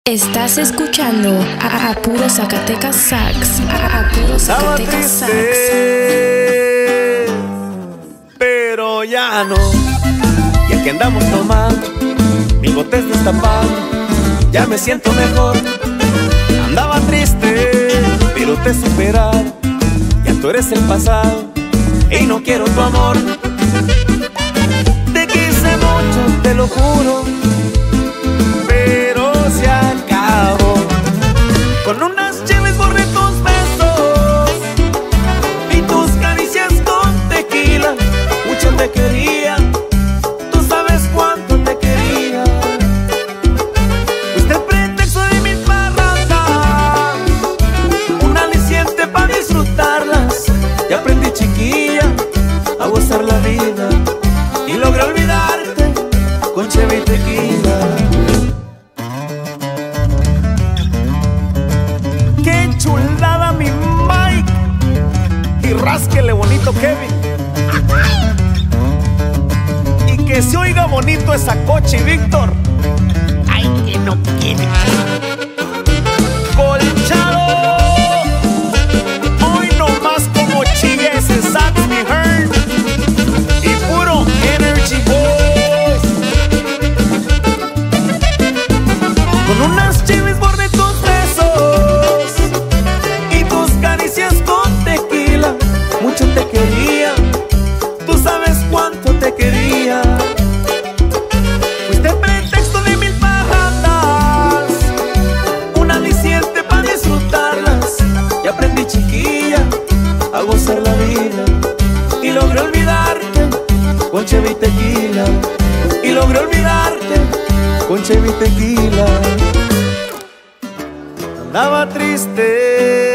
Estás escuchando a Puro Zacatecas Sax. A Puro Zacatecas Sax. Pero ya no. Y aquí andamos tomando mil botes destapados. Ya me siento mejor. Andaba triste, pero te he superado. Ya tú eres el pasado y no quiero tu amor. Te quise mucho, te lo juro, pero se acabó. Con unas cheves borré tus besos y tus caricias con tequila. Mucho te quería, tú sabes cuánto te quería. Fuiste el pretexto de mis barrancas, un aliciente para disfrutarlas. Y aprendí, chiquilla, a gozar la vida y logré olvidarte con cheve y tequila. ¡Qué chulada, mi Mike! Y rásquele bonito, Kevin. Y que se oiga bonito esa Coche y Víctor. ¡Ay, que no quiere! Colchado, hoy nomás como chille ese sax, mi Hearn. Y puro Energy Boys. Con unas chivis borde tus besos y tus caricias con tequila. Mucho te quería, tú sabes cuánto te quería. Fuiste el pretexto de mil parrandas, un aliciente para disfrutarlas. Y aprendí, chiquilla, a gozar la vida y logré olvidarte con cheve y tequila. Y logré olvidarte con cheve y tequila. Andaba triste,